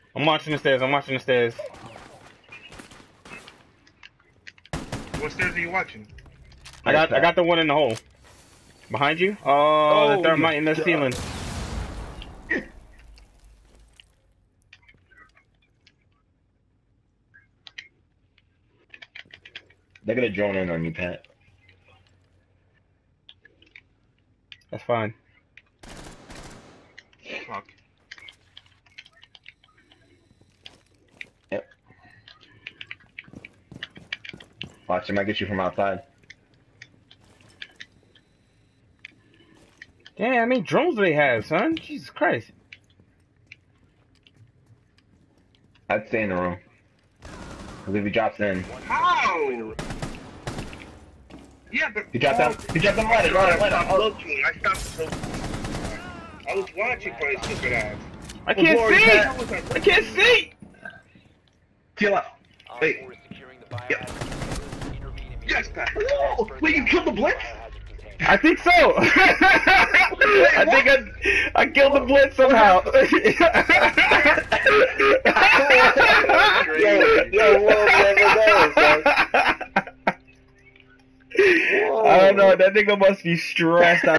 I'm watching the stairs. I'm watching the stairs. What stairs are you watching? I got the one in the hole. Behind you? Oh, the thermite in the ceiling. They're gonna drone in on you, Pat. That's fine. Fuck. Yep. Watch, they might get you from outside. Damn, how many drones do they have, son? Jesus Christ. I'd stay in the room. Because if he drops in. How? Yeah, but... He dropped down. He dropped down the ladder. I stopped looking. I was watching for his stupid ass. I can't see! I can't see! To your left. Wait. Yep. Yes, Pat. Whoa! Wait, you killed the Blitz? I think so! I think I killed the Blitz somehow. I don't know, that nigga must be stressed out.